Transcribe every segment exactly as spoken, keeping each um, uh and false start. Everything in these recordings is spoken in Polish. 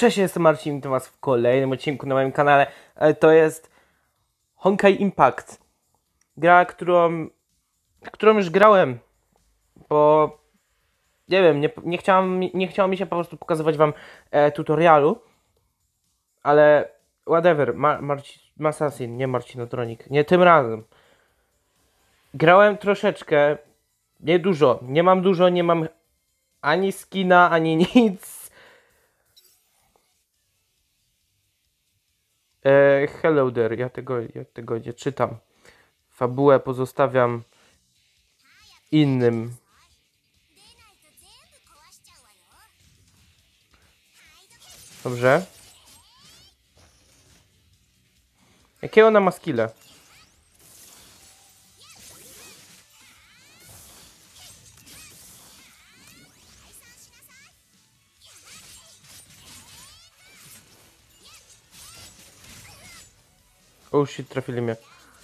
Cześć, jestem Marcin, witam was w kolejnym odcinku na moim kanale. To jest Honkai Impact. Gra, którą, którą już grałem, bo nie wiem, nie, nie, chciałam, nie chciało mi się po prostu pokazywać wam e, tutorialu, ale whatever, Ma, Marcin, Masasin, nie Marcinotronik, nie tym razem. Grałem troszeczkę, nie dużo, nie mam dużo, nie mam ani skina, ani nic. E, hello there, ja tego, ja tego nie czytam. Fabułę pozostawiam innym. Dobrze. Jakie ona ma skille? Oh shit, trafili mnie.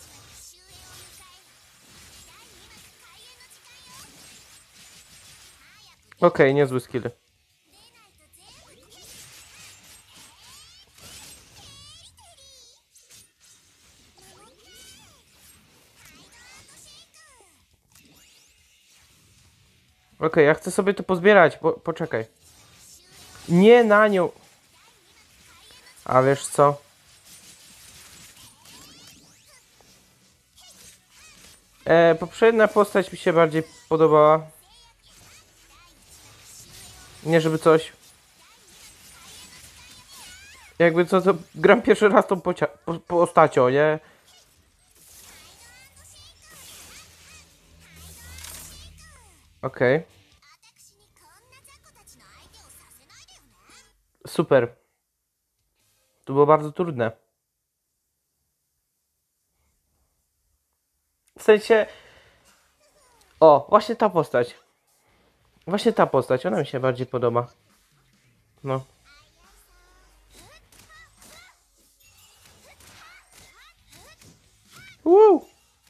Okej, okay, niezły skill. Okej, okay, ja chcę sobie to pozbierać, po, poczekaj. Nie na nią. A wiesz co? E, poprzednia postać mi się bardziej podobała. Nie żeby coś. Jakby co, to gram pierwszy raz tą pocia po postacią, nie? Okej. Okay. Super. To było bardzo trudne. W sensie... O, właśnie ta postać. Właśnie ta postać, ona mi się bardziej podoba. No. Woo!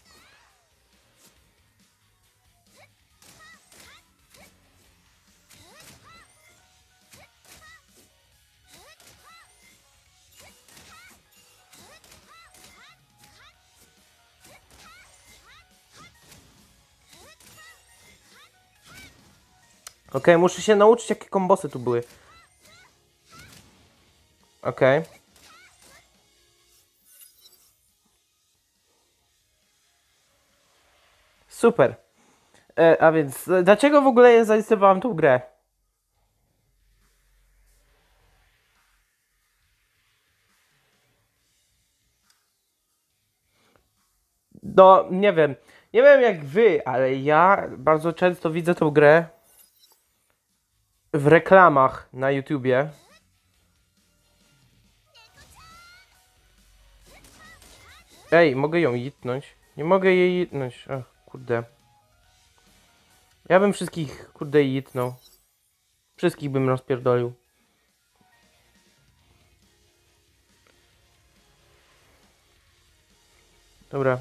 Okej, okay, muszę się nauczyć, jakie kombosy tu były. Okej. Okay. Super. E, a więc, dlaczego w ogóle ja zainstalowałem tą grę? No, nie wiem. Nie wiem jak wy, ale ja bardzo często widzę tą grę w reklamach na YouTubie. Ej, mogę ją jitnąć? Nie mogę jej jitnąć. Ach, kurde. Ja bym wszystkich, kurde, jitnął. Wszystkich bym rozpierdolił. Dobra.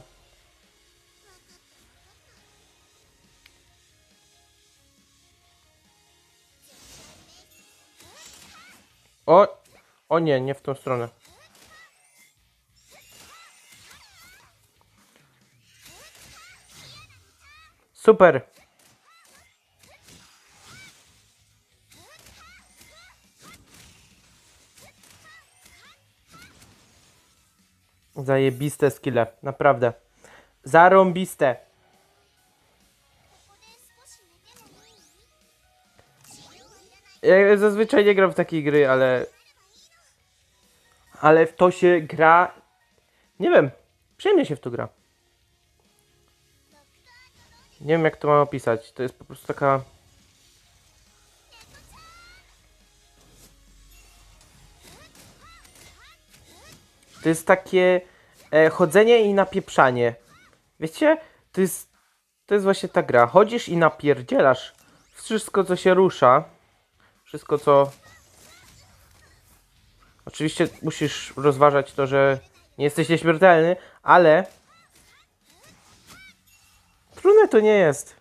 O! O nie, nie w tą stronę. Super! Zajebiste skille, naprawdę. Zarąbiste. Ja zazwyczaj nie gram w takie gry, ale... Ale w to się gra... Nie wiem, przyjemnie się w to gra. Nie wiem jak to mam opisać, to jest po prostu taka... To jest takie e, chodzenie i napieprzanie. Wiecie? To jest, to jest właśnie ta gra. Chodzisz i napierdzielasz wszystko co się rusza. Wszystko co... Oczywiście musisz rozważać to, że nie jesteś nieśmiertelny, ale... Trudne to nie jest.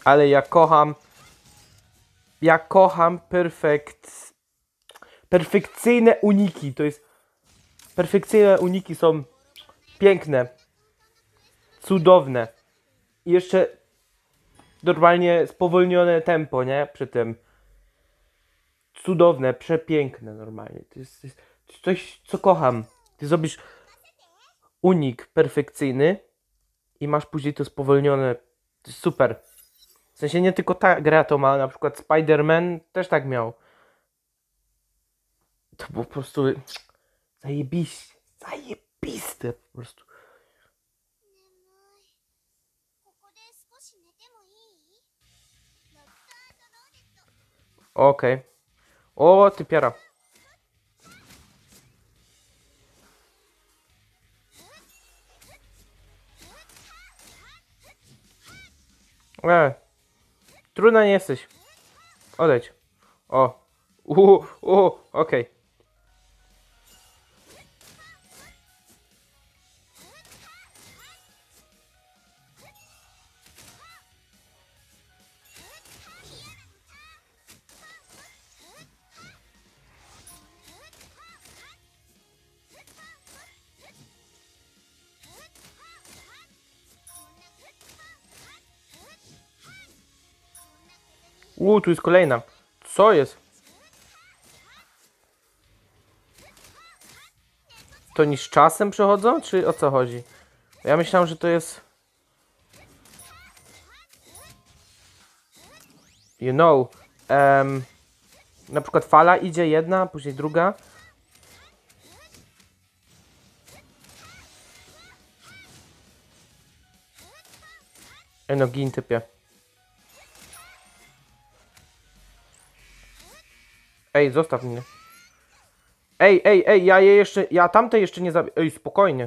Ale ja kocham... Ja kocham perfekt... Perfekcyjne uniki. To jest... Perfekcyjne uniki są piękne. Cudowne. I jeszcze normalnie spowolnione tempo, nie? Przy tym. Cudowne, przepiękne normalnie. To jest, to jest coś, co kocham. Ty zrobisz unik perfekcyjny i masz później to spowolnione. To jest super. W sensie nie tylko ta gra to ma, na przykład Spider-Man też tak miał. To było po prostu zajebiście. Zajebiste po prostu. Okej. Okay. O, ty piara. E, trudna nie jesteś. Odejdź. O. Uuu, uuu, okej. Okay. Uuu, tu jest kolejna. Co jest? To oni z czasem przechodzą, czy o co chodzi? Ja myślałem, że to jest... You know. Um, na przykład fala idzie jedna, później druga. Ej no, gin typie. Ej, zostaw mnie. Ej, ej, ej, ja je jeszcze... Ja tamte jeszcze nie zabiję. Ej, spokojnie.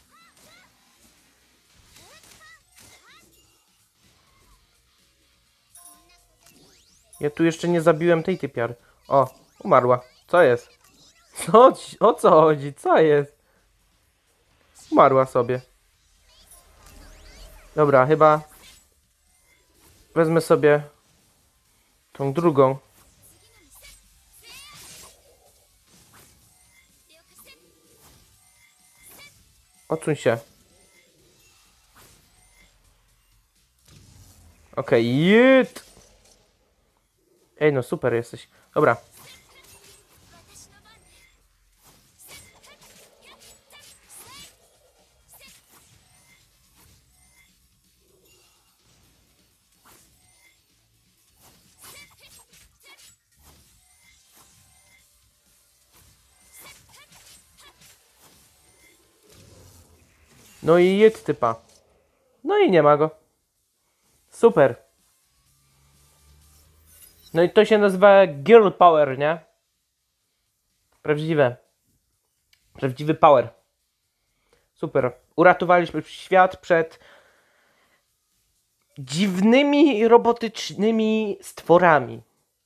Ja tu jeszcze nie zabiłem tej typiary. O, umarła. Co jest? Co? O co chodzi? Co jest? Umarła sobie. Dobra, chyba... Wezmę sobie... tą drugą. Odsuń się. Okej, okay, ej, no super jesteś. Dobra. No i jedź typa. No i nie ma go. Super. No i to się nazywa Girl Power, nie? Prawdziwe. Prawdziwy power. Super. Uratowaliśmy świat przed dziwnymi, robotycznymi stworami.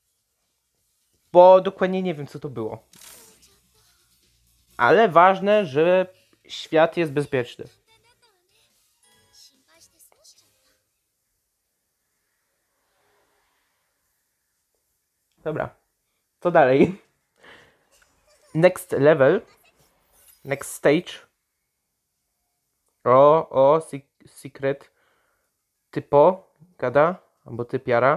Bo dokładnie nie wiem, co to było. Ale ważne, że świat jest bezpieczny. Dobra. Co dalej? Next level. Next stage. O, o, secret. Typo. Gada. Albo typiara.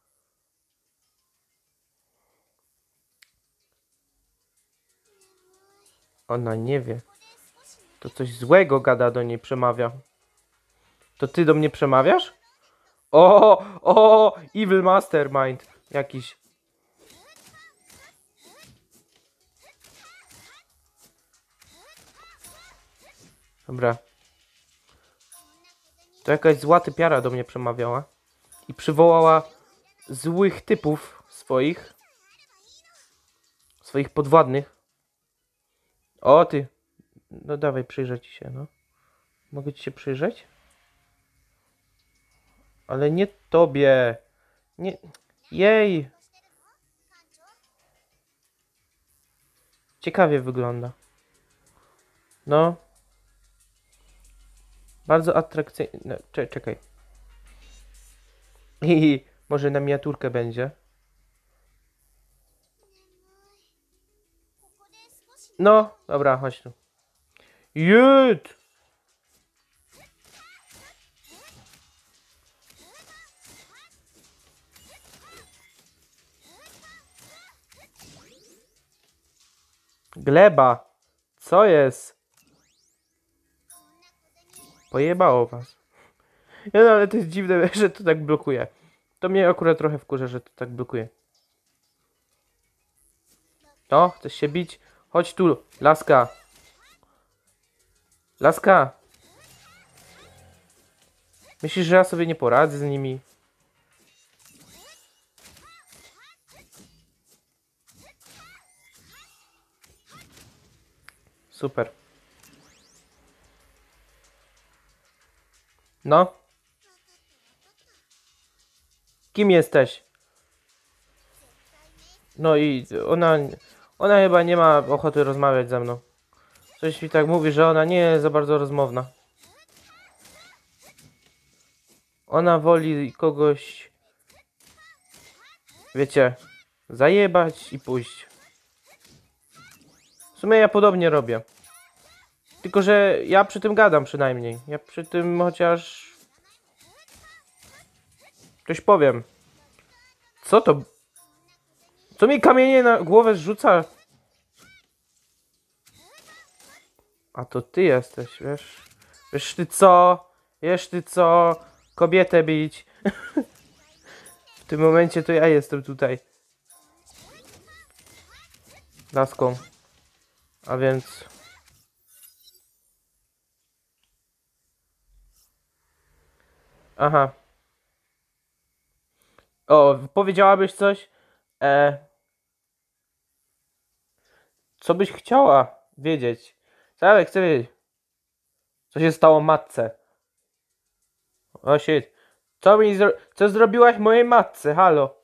Ona nie wie. To coś złego gada do niej, przemawia. To ty do mnie przemawiasz? O, o, evil mastermind. Jakiś. Dobra. To jakaś zła typiara do mnie przemawiała. I przywołała złych typów swoich. Swoich podwładnych. O, ty. No dawaj, przyjrzę ci się, no. Mogę ci się przyjrzeć? Ale nie tobie. Nie. Jej. Ciekawie wygląda. No. Bardzo atrakcyjne. Czekaj. I może na miniaturkę będzie. No, dobra, chodź tu. Jut! Gleba! Co jest? Pojebało was. Ja, no, ale to jest dziwne, że to tak blokuje. To mnie akurat trochę wkurza, że to tak blokuje. O, chcesz się bić? Chodź tu, laska. Laska. Myślisz, że ja sobie nie poradzę z nimi? Super. No. Kim jesteś? No i ona... Ona chyba nie ma ochoty rozmawiać ze mną. Coś mi tak mówi, że ona nie jest za bardzo rozmowna. Ona woli kogoś... Wiecie... Zajebać i pójść. W sumie ja podobnie robię. Tylko, że ja przy tym gadam przynajmniej. Ja przy tym chociaż... Coś powiem. Co to? Co mi kamienie na głowę zrzuca? A to ty jesteś, wiesz? Wiesz ty co? Wiesz ty co? Kobietę bić. W tym momencie to ja jestem tutaj. Laską. A więc... Aha. O, powiedziałabyś coś? E... Co byś chciała wiedzieć? Co ja chcę wiedzieć? Co się stało matce? O shit. Co mi zro... Co zrobiłaś mojej matce? Halo?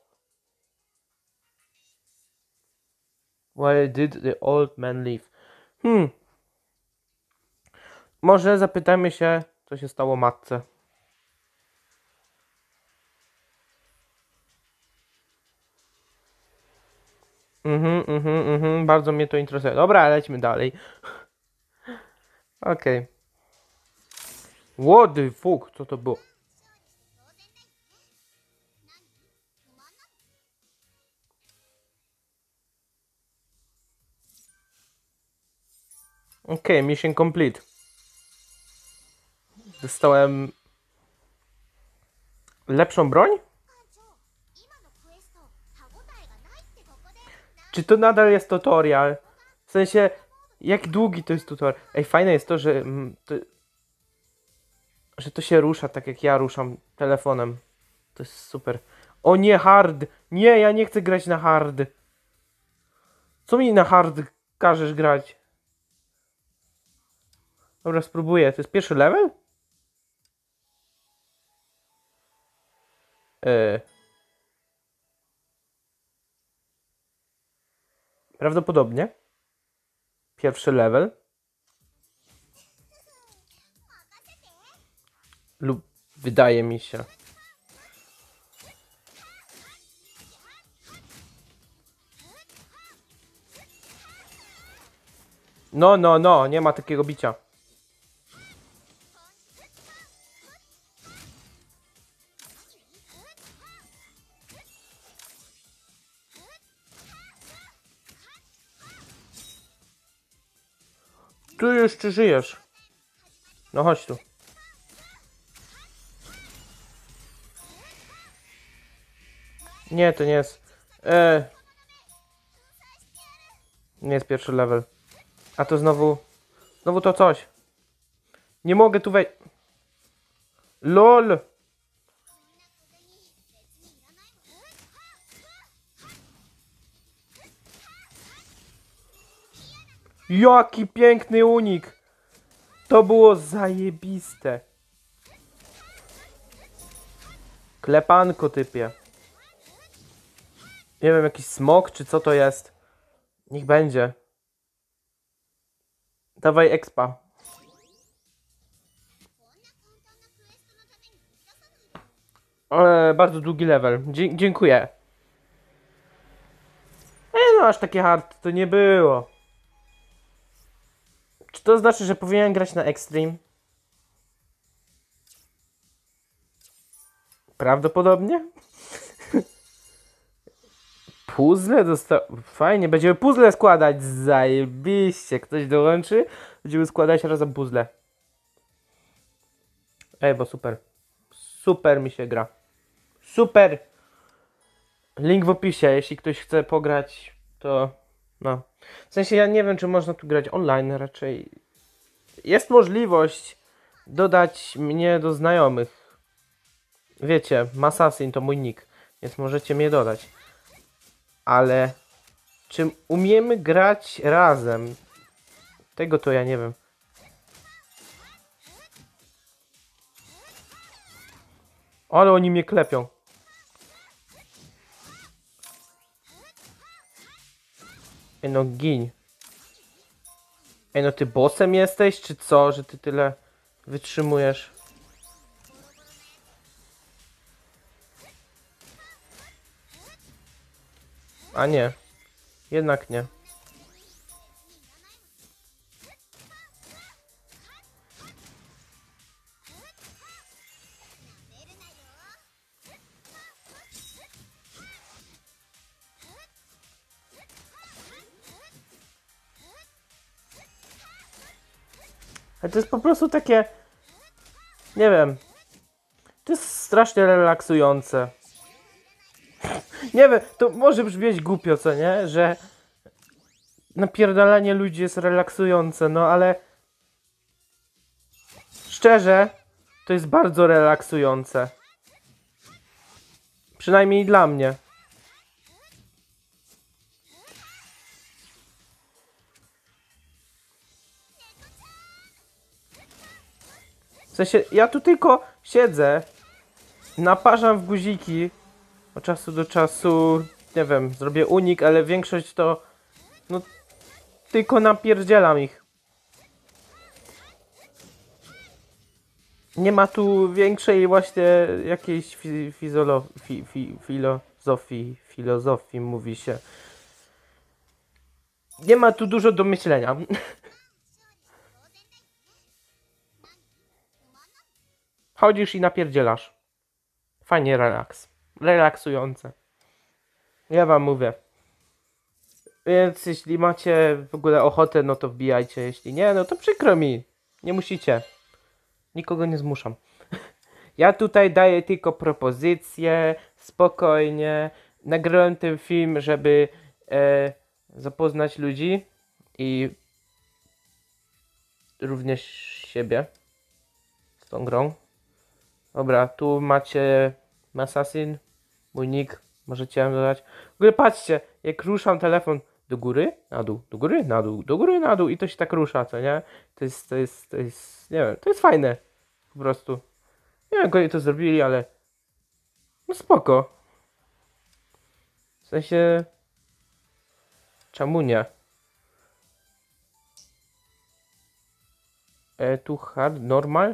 Why did the old man leave? Hmm. Może zapytajmy się, co się stało matce. Mhm, mhm, mhm. Bardzo mnie to interesuje. Dobra, lećmy dalej. Okej. Okay. What the fuck? Co to było? Okej, okay, mission complete. Dostałem... lepszą broń? Czy to nadal jest tutorial? W sensie, jak długi to jest tutorial? Ej, fajne jest to, że... Mm, to, że to się rusza tak jak ja ruszam telefonem. To jest super. O nie, hard! Nie, ja nie chcę grać na hard. Co mi na hard każesz grać? Dobra, spróbuję. To jest pierwszy level? Yy. Prawdopodobnie. Pierwszy level. Lub wydaje mi się. No, no, no, nie ma takiego bicia. Tu jeszcze żyjesz. No chodź tu. Nie, to nie jest... Eee. Nie jest pierwszy level. A to znowu... Znowu to coś. Nie mogę tu wejść. LOL! Jaki piękny unik! To było zajebiste. Klepanko typie. Nie wiem, jakiś smok, czy co to jest. Niech będzie. Dawaj expa. E, bardzo długi level. Dzie dziękuję. E, no aż takie hard to nie było. Czy to znaczy, że powinienem grać na Extreme? Prawdopodobnie. Puzzle dostał. Fajnie, będziemy puzzle składać. Zajebiście. Ktoś dołączy? Będziemy składać razem puzzle. Ej, bo super. Super mi się gra. Super. Link w opisie, jeśli ktoś chce pograć, to no. W sensie ja nie wiem, czy można tu grać online, raczej jest możliwość dodać mnie do znajomych. Wiecie, Masasin to mój nick, więc możecie mnie dodać. Ale czy umiemy grać razem? Tego to ja nie wiem. Ale oni mnie klepią. Ej no gin. Ej no ty bossem jesteś, czy co, że ty tyle wytrzymujesz? A nie. Jednak nie. Ale to jest po prostu takie... Nie wiem. To jest strasznie relaksujące. Nie wiem, to może brzmieć głupio, co nie? Że napierdalanie ludzi jest relaksujące, no ale... Szczerze, to jest bardzo relaksujące. Przynajmniej dla mnie. W sensie, ja tu tylko siedzę, naparzam w guziki, od czasu do czasu, nie wiem, zrobię unik, ale większość to, no, tylko napierdzielam ich. Nie ma tu większej właśnie jakiejś fi fizolo fi fi filozofii, filozofii mówi się. Nie ma tu dużo do myślenia. Chodzisz i napierdzielasz. Fajnie relaks. Relaksujące. Ja wam mówię. Więc jeśli macie w ogóle ochotę, no to wbijajcie. Jeśli nie, no to przykro mi. Nie musicie. Nikogo nie zmuszam. Ja tutaj daję tylko propozycje. Spokojnie. Nagrałem ten film, żeby e, zapoznać ludzi. I również siebie. Z tą grą. Dobra, tu macie Assassin, mój nick, możecie dodać. W ogóle patrzcie, jak ruszam telefon do góry, na dół, do góry, na dół, do góry, na dół i to się tak rusza, co nie? To jest, to jest, to jest, nie wiem, to jest fajne, po prostu. Nie wiem, jak oni to zrobili, ale no spoko. W sensie, czemu nie? E, tu hard, normal?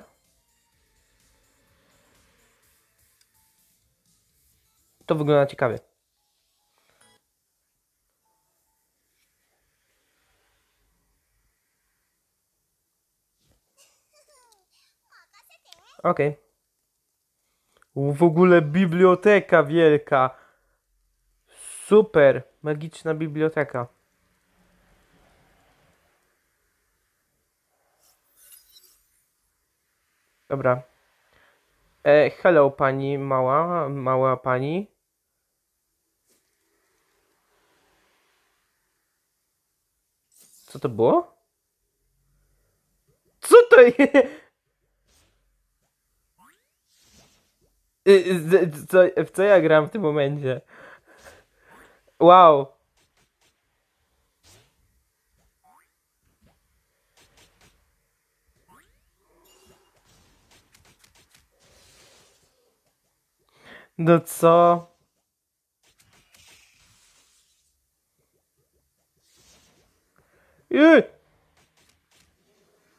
To wygląda ciekawie. Okej. Okay. W ogóle biblioteka wielka. Super, magiczna biblioteka. Dobra. E, hello pani mała, mała pani. Co to było? Co to jest? Co, w co ja gram w tym momencie? Wow. No co? Yy.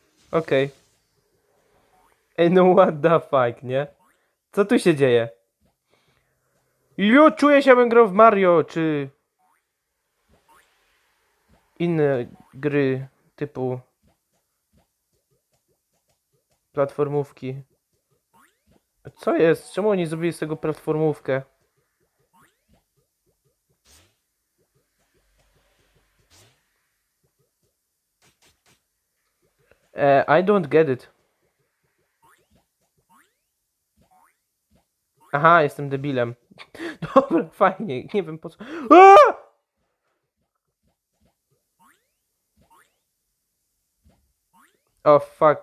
Okej. Okay. Ej, no what the fuck, nie? Co tu się dzieje? Jo, czuję się, jakbym grał w Mario, czy inne gry typu platformówki. Co jest? Czemu oni zrobili z tego platformówkę? E, I don't get it. Aha, jestem debilem. Dobra, fajnie, nie wiem po co. Aaa! O, fuck.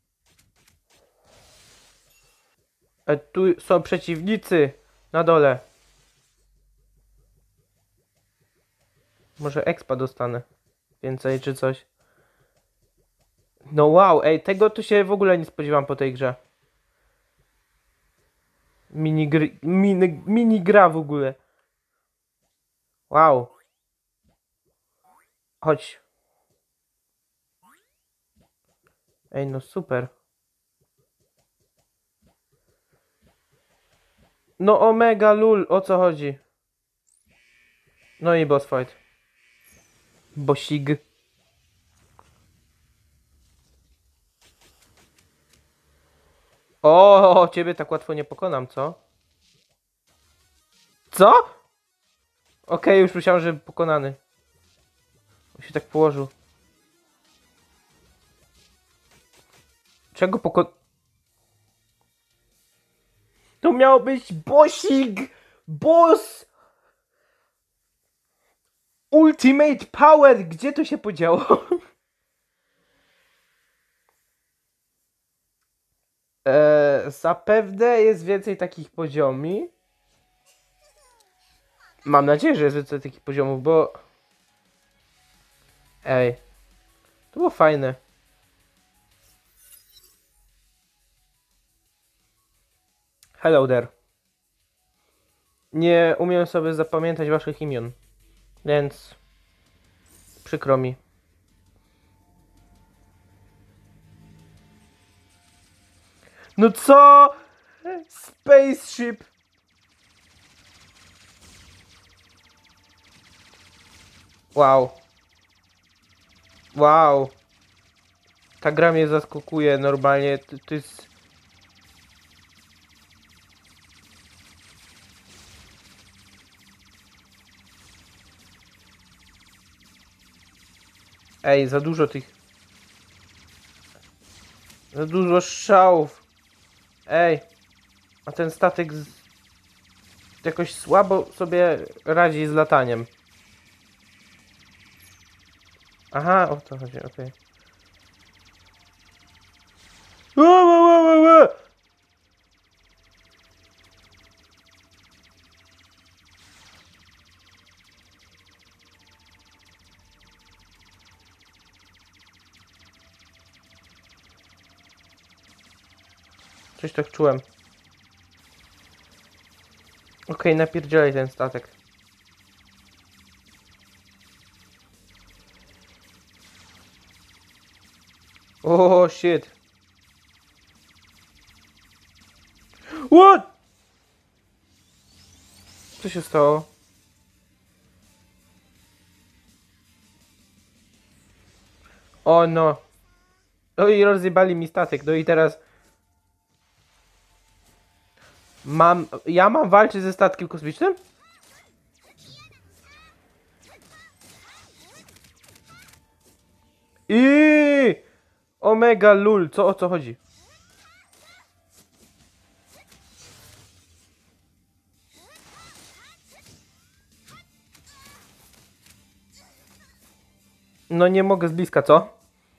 E, tu są przeciwnicy na dole. Może expa dostanę. Więcej czy coś. No wow, ej, tego tu się w ogóle nie spodziewam po tej grze. Mini, gry, mini, mini gra w ogóle. Wow. Chodź. Ej, no super. No omega lul, o co chodzi? No i boss fight. Bosig. O, ciebie tak łatwo nie pokonam, co? Co? Okej, okay, już myślałem, że pokonany. On się tak położył. Czego poko... To miał być bossig! Boss! Ultimate Power! Gdzie to się podziało? eee, zapewne jest więcej takich poziomi. Mam nadzieję, że jest więcej takich poziomów, bo... Ej. To było fajne. Hello there. Nie umiem sobie zapamiętać waszych imion. Więc... Przykro mi. No co? Spaceship. Wow. Wow. Ta gra mnie zaskakuje normalnie. To, to jest... Ej, za dużo tych... Za dużo strzałów. Ej. A ten statek z... jakoś słabo sobie radzi z lataniem. Aha, o to chodzi, okej. Okay. Coś tak czułem. Okej, okay, napierdzielaj ten statek. O, shit. What? Co się stało? O no. No i rozjebali mi statek. No i teraz... Mam... Ja mam walczyć ze statkiem kosmicznym? I Omega lul. Co, o co chodzi? No nie mogę z bliska, co?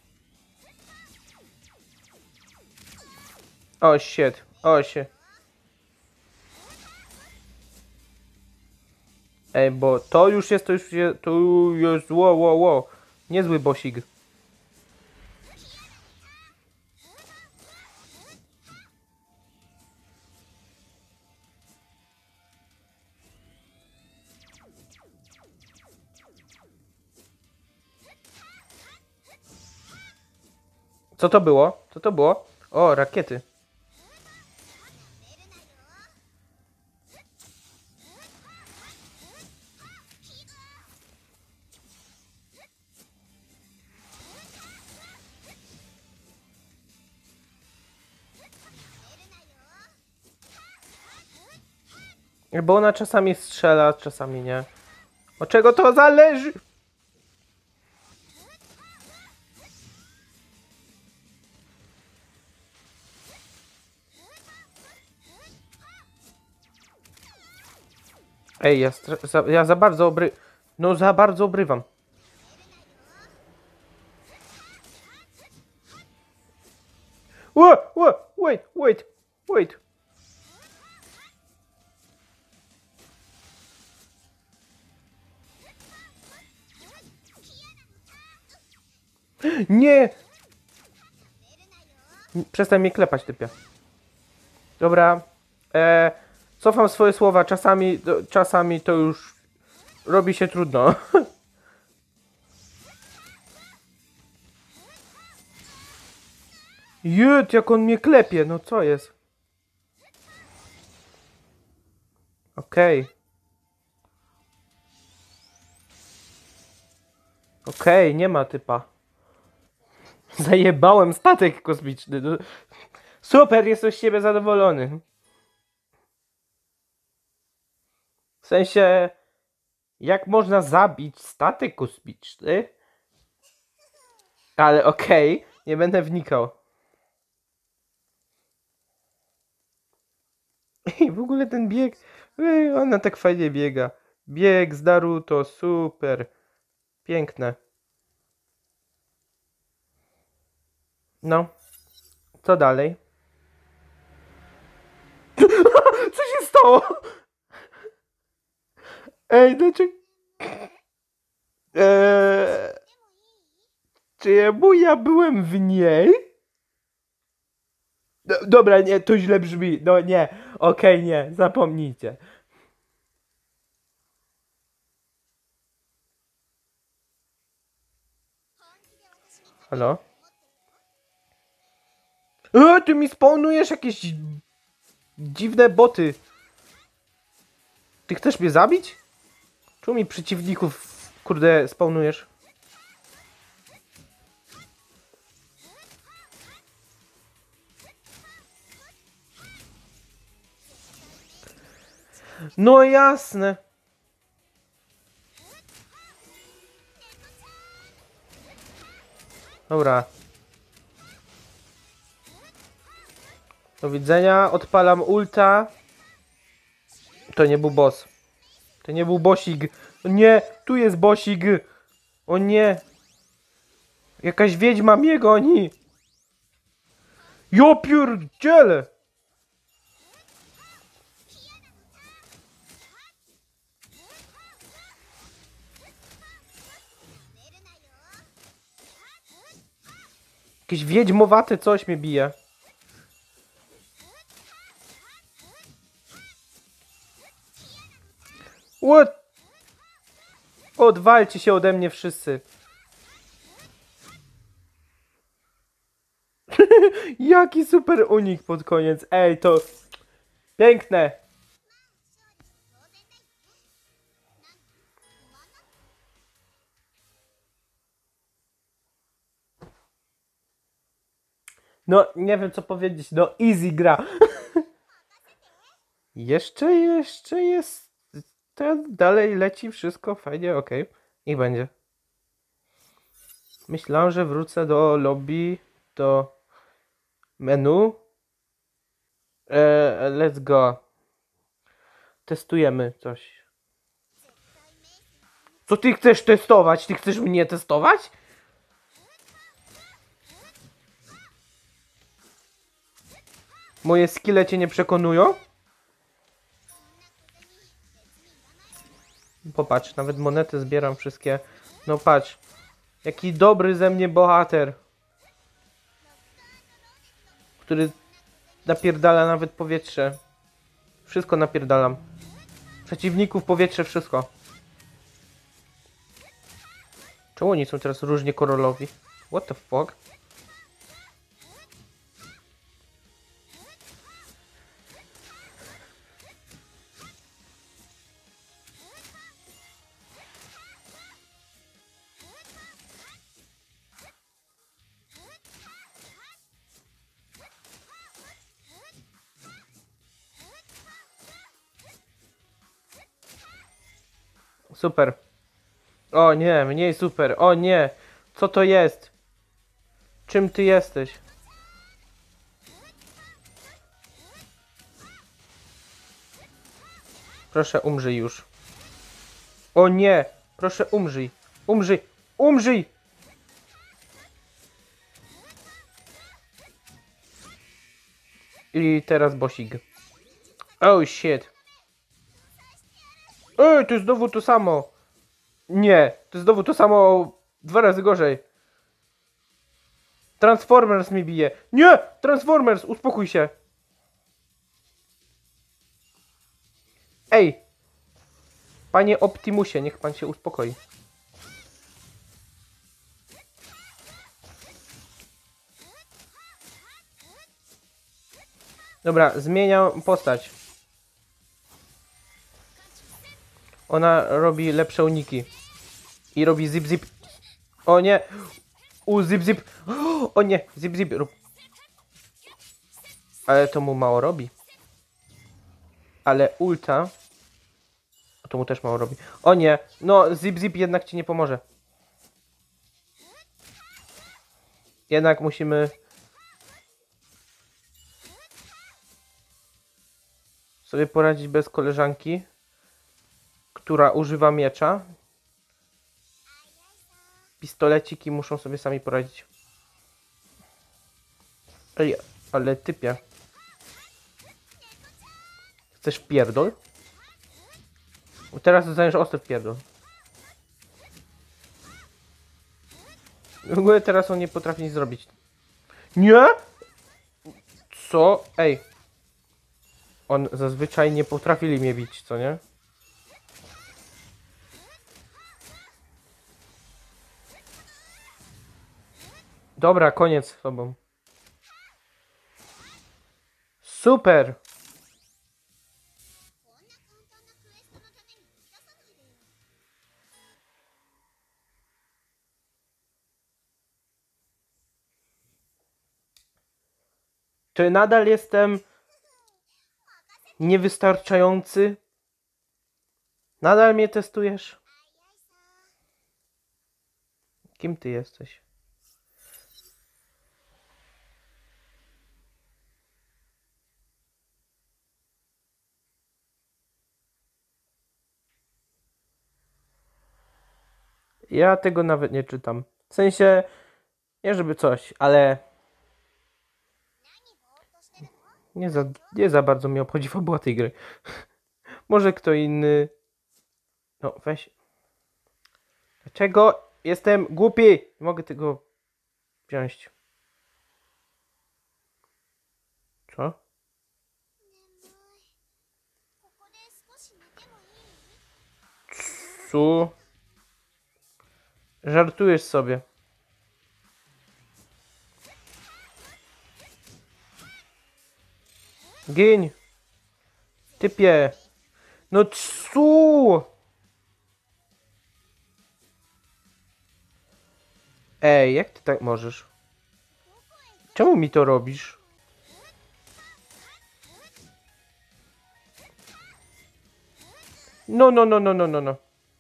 O, shit. O, shit. Ej, bo to już jest, to już jest, to już, wow, wow, wow. Niezły bossig. Co to było? Co to było? O, rakiety. Bo ona czasami strzela, czasami nie. Od czego to zależy? Ej, ja, za, ja za bardzo obry... No za bardzo obrywam. Whoa, whoa, wait, wait, wait. Nie! Przestań mnie klepać, typie. Dobra. E, cofam swoje słowa. Czasami, czasami to już robi się trudno. Jut, jak on mnie klepie. No co jest? Okej. Okay. Okej, okay, nie ma typa. Zajebałem statek kosmiczny. No. Super, jesteś z siebie zadowolony. W sensie, jak można zabić statek kosmiczny? Ale okej, okay, nie będę wnikał. I w ogóle ten bieg, ej, ona tak fajnie biega. Bieg z Naruto, super. Piękne. No. Co dalej? Co się stało? Ej, dlaczego... Eee... Czemu ja byłem w niej? No, dobra, nie, to źle brzmi. No nie, okej, okay, nie, zapomnijcie. Halo? O, ty mi spawnujesz jakieś dziwne boty. Ty chcesz mnie zabić? Czemu mi przeciwników, kurde, spawnujesz? No jasne. Dobra. Do widzenia. Odpalam ulta. To nie był boss. To nie był bossig. Nie, tu jest bossig. O nie. Jakaś wiedźma mnie goni. Jo pierdziele. Jakieś wiedźmowate coś mnie bije. What? Odwalcie się ode mnie wszyscy. Jaki super unik pod koniec. Ej, to piękne. No, nie wiem co powiedzieć. No, easy gra. jeszcze, jeszcze jest... To dalej leci wszystko fajnie, okej. Okay. Niech będzie. Myślałem, że wrócę do lobby, do menu. Eee, let's go. Testujemy coś. Co ty chcesz testować? Ty chcesz mnie testować? Moje skille cię nie przekonują? Popatrz, nawet monety zbieram wszystkie. No patrz. Jaki dobry ze mnie bohater. Który napierdala nawet powietrze. Wszystko napierdalam. Przeciwników, powietrze, wszystko. Czemu oni są teraz różnie kolorowi? What the fuck? Super. O nie, mniej super. O nie. Co to jest? Czym ty jesteś? Proszę, umrzyj już. O nie! Proszę, umrzyj. Umrzyj. Umrzyj! I teraz bosig. Oh shit. Ej, to jest znowu to samo. Nie, to jest znowu to samo. Dwa razy gorzej. Transformers mi bije. Nie! Transformers! Uspokój się. Ej! Panie Optimusie, niech pan się uspokoi. Dobra, zmieniam postać. Ona robi lepsze uniki. I robi zip zip. O nie! U zip zip. O nie! Zip zip rób. Ale to mu mało robi. Ale ulta. To mu też mało robi. O nie! No zip zip jednak ci nie pomoże. Jednak musimy... sobie poradzić bez koleżanki, która używa miecza. Pistoleciki muszą sobie sami poradzić. Ej, ale typie. Chcesz pierdol? Teraz dostaniesz ostry pierdol. W ogóle teraz on nie potrafi nic zrobić. Nie? Co? Ej. On zazwyczaj nie potrafili mnie bić, co nie? Dobra, koniec z tobą. Super! Czy nadal jestem niewystarczający? Nadal mnie testujesz? Kim ty jesteś? Ja tego nawet nie czytam. W sensie, nie żeby coś, ale nie za, nie za bardzo mnie obchodzi fabuła tej gry. Może kto inny... No, weź. Dlaczego jestem głupi? Nie mogę tego wziąć. Co? Co? Żartujesz sobie. Gin. Typie. No co? Ej, jak ty tak możesz? Czemu mi to robisz? No, no, no, no, no, no, no.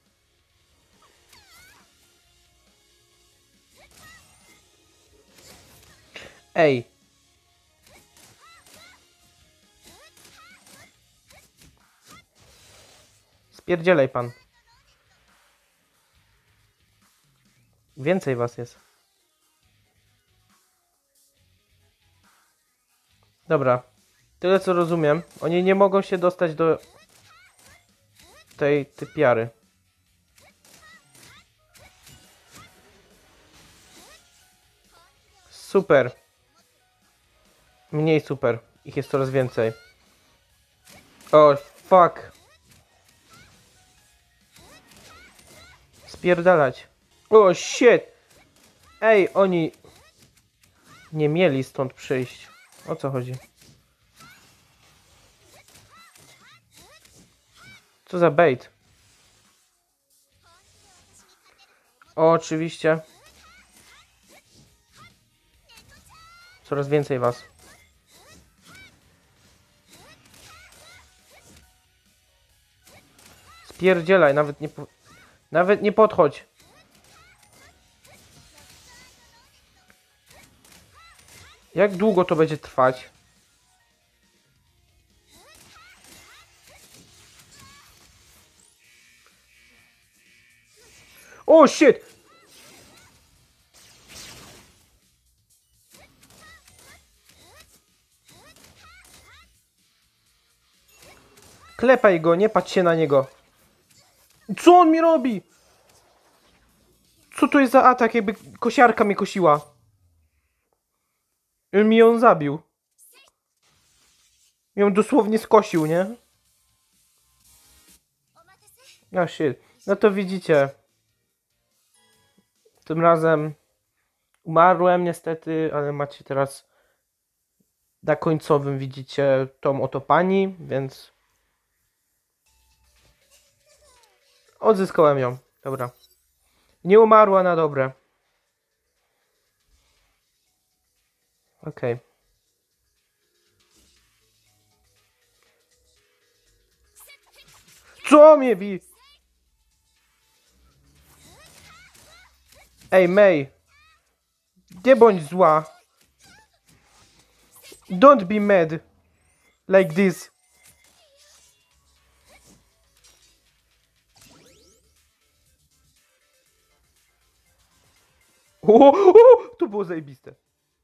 Ej. Spierdzielaj pan. Więcej was jest. Dobra. Tyle co rozumiem. Oni nie mogą się dostać do tej typiary. Super. Mniej super. Ich jest coraz więcej. O, fuck. Spierdalać. O, shit. Ej, oni nie mieli stąd przyjść. O co chodzi? Co za bait? O, oczywiście. Coraz więcej was. Spierdzielaj, nawet nie po... Nawet nie podchodź. Jak długo to będzie trwać? O, shit! Klepaj go, nie patrz się na niego. Co on mi robi? Co to jest za atak? Jakby kosiarka mnie kosiła. On mi ją zabił. Ją dosłownie skosił, nie? Oh shit. No to widzicie. Tym razem umarłem niestety, ale macie teraz na końcowym widzicie tą oto pani, więc odzyskałem ją. Dobra. Nie umarła na dobre. Okej. Okay. Co mnie bi? Ej, May. Nie bądź zła. Don't be mad. Like this. O, o, to było zajebiste.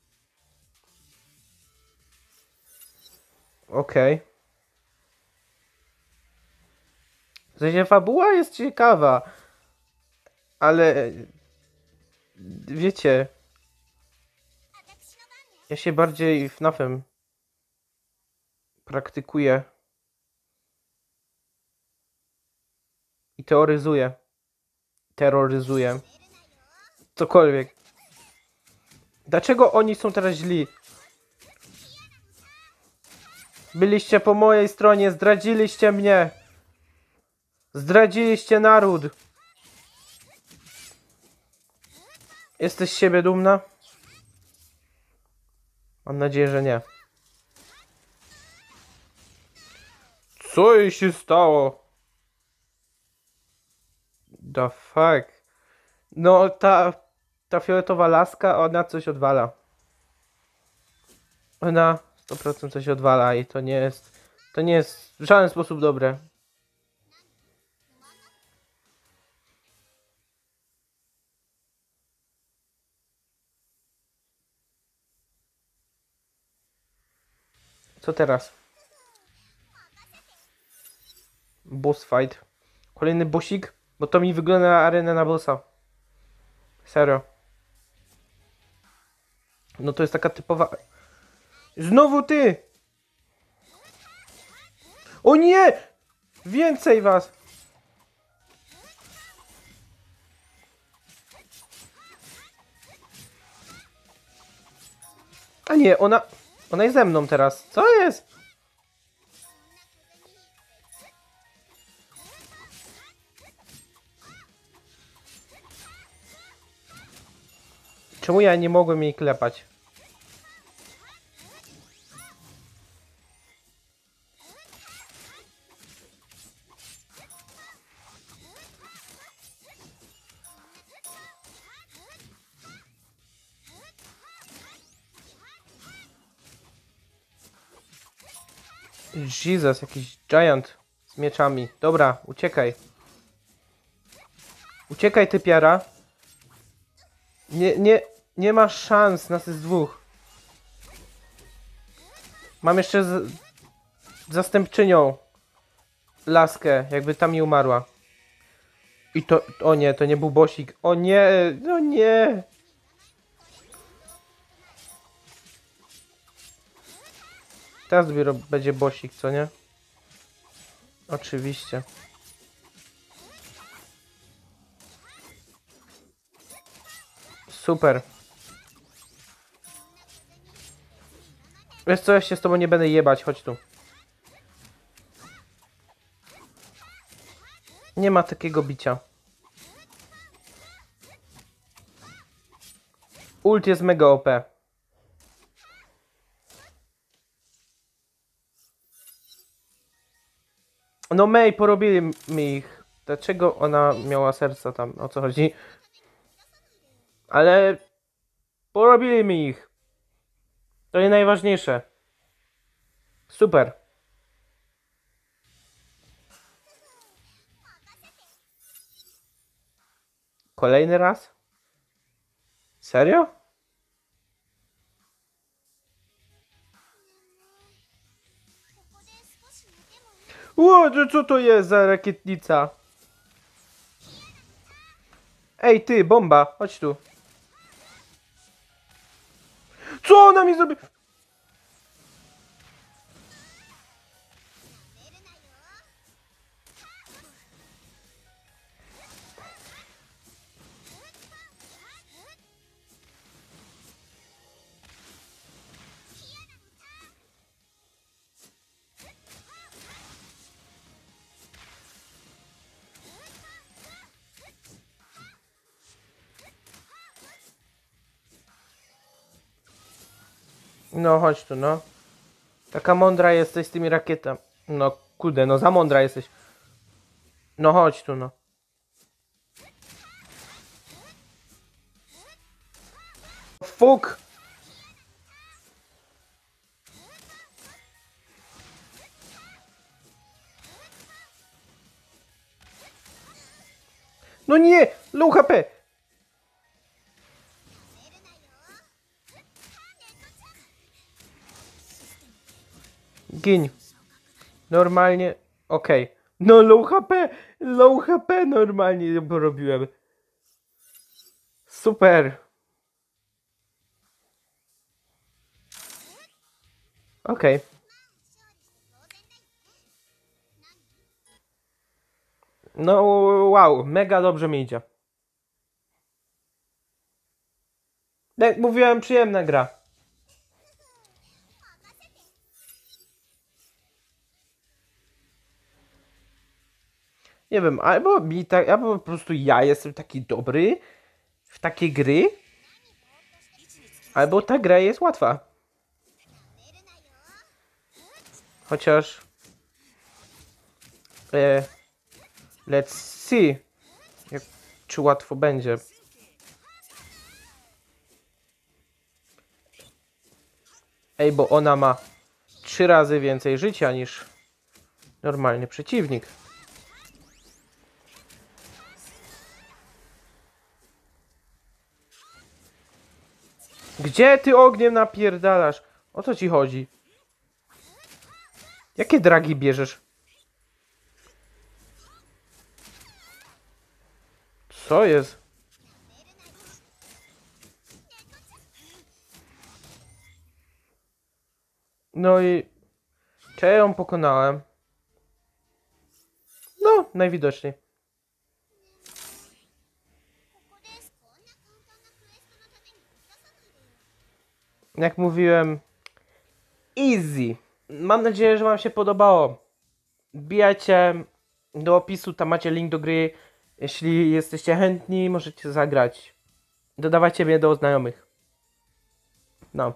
Okej. Okay. W sensie fabuła jest ciekawa. Ale... Wiecie... Ja się bardziej F NAF-em praktykuję. I teoryzuję. Terroryzuję. Cokolwiek. Dlaczego oni są teraz źli? Byliście po mojej stronie, zdradziliście mnie. Zdradziliście naród. Jesteś z siebie dumna? Mam nadzieję, że nie. Co jej się stało? The fuck? No ta... Ta fioletowa laska, ona coś odwala. Ona sto procent coś odwala i to nie jest... To nie jest w żaden sposób dobre. Co teraz? Boss fight. Kolejny bossik? Bo to mi wygląda na arenę na bossa. Serio. No to jest taka typowa... Znowu ty! O nie! Więcej was! A nie, ona... Ona jest ze mną teraz. Co jest? Czemu ja nie mogłem jej klepać? Jesus, jakiś giant z mieczami. Dobra, uciekaj. Uciekaj, typiara. Nie, nie, nie masz szans, nas jest dwóch. Mam jeszcze z... zastępczynią laskę, jakby tam mi umarła. I to, o nie, to nie był bossik. O nie, no nie. Teraz dopiero będzie bossik, co nie? Oczywiście. Super. Wiesz co, ja się z tobą nie będę jebać, chodź tu. Nie ma takiego bicia. Ult jest mega O P. No May, porobili mi ich. Dlaczego ona miała serca tam? O co chodzi? Ale porobili mi ich. To jest najważniejsze. Super. Kolejny raz? Serio? Ło, to co to jest za rakietnica? Ej, ty, bomba, chodź tu. Co ona mi zrobi? No, chodź tu, no. Taka mądra jesteś z tymi rakietami. No, kurde, no za mądra jesteś. No, chodź tu, no. Fuk! No nie! Low H P! Gin. Normalnie. Okej. Okay. No low H P! Low H P normalnie porobiłem. Super. Okej. Okay. No wow, mega dobrze mi idzie. Jak mówiłem, przyjemna gra. Nie wiem, albo mi tak, albo po prostu ja jestem taki dobry w takie gry, albo ta gra jest łatwa. Chociaż... E, let's see, jak, czy łatwo będzie. Ej, bo ona ma trzy razy więcej życia niż normalny przeciwnik. Gdzie ty ogniem napierdalasz? O co ci chodzi? Jakie dragi bierzesz? Co jest? No i... Czy ja ją pokonałem? No, najwidoczniej. Jak mówiłem... Easy. Mam nadzieję, że wam się podobało. Wbijajcie do opisu, tam macie link do gry. Jeśli jesteście chętni, możecie zagrać. Dodawajcie mnie do znajomych. No.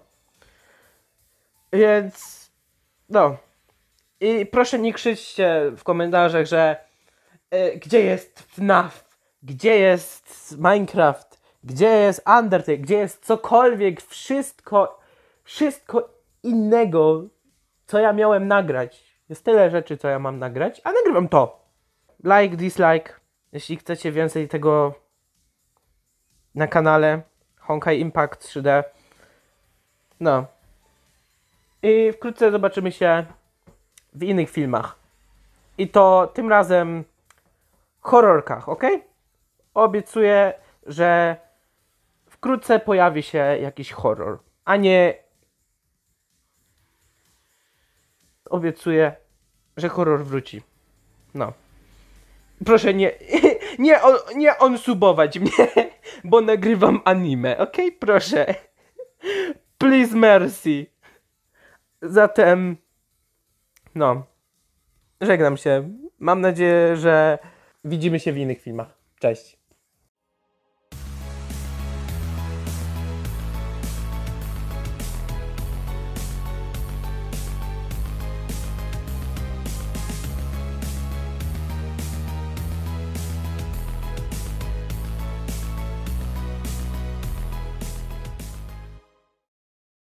Więc... No. I proszę nie krzyczcie w komentarzach, że y, gdzie jest F NAF? Gdzie jest Minecraft? Gdzie jest Undertale? Gdzie jest cokolwiek? Wszystko, wszystko innego, co ja miałem nagrać. Jest tyle rzeczy, co ja mam nagrać, a nagrywam to. Like, dislike. Jeśli chcecie więcej tego na kanale Honkai Impact trzy D. No. I wkrótce zobaczymy się w innych filmach. I to tym razem horrorkach, ok? Obiecuję, że wkrótce pojawi się jakiś horror, a nie... Obiecuję, że horror wróci. No. Proszę nie... Nie, on, nie onsubować mnie, bo nagrywam anime, ok? Proszę. Please mercy. Zatem... No. Żegnam się. Mam nadzieję, że widzimy się w innych filmach. Cześć.